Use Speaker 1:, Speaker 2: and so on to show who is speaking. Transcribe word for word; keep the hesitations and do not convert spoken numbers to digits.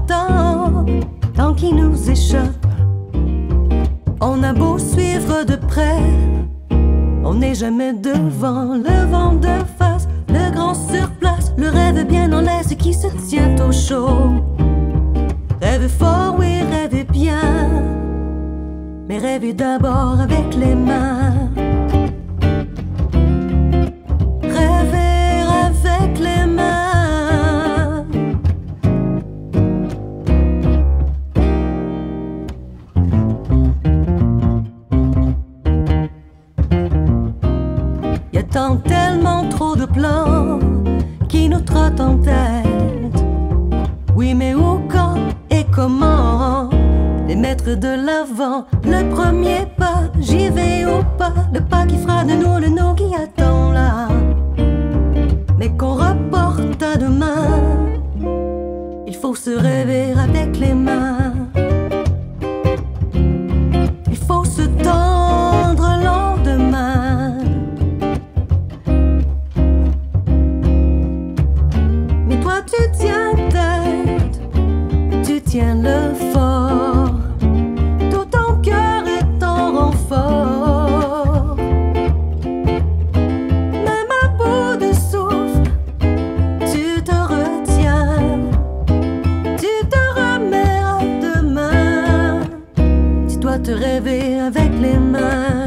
Speaker 1: temps, temps qui nous échappe. On a beau suivre de près, on n'est jamais devant. Le vent de face, le grand sur place, le rêve bien en laisse qui se tient au chaud. Rêve fort, oui, rêve bien, mais rêvez d'abord avec les mains. Rêver avec les mains. Y a tant tellement trop de plans qui nous trottent en tête. Oui, mais où, quand et comment les mettre de l'avant? Le premier pas, j'y vais au pas, le pas qui fera de nous le nous qui attend là, mais qu'on reporte à demain. Il faut se rêver avec les mains. Il faut se tendre le lendemain. Mais toi tu tiens tête, tu tiens le fort. Tout ton cœur est en renfort. Même à bout de souffle, tu te retiens. Tu te remets à demain. Tu dois te rêver avec les mains.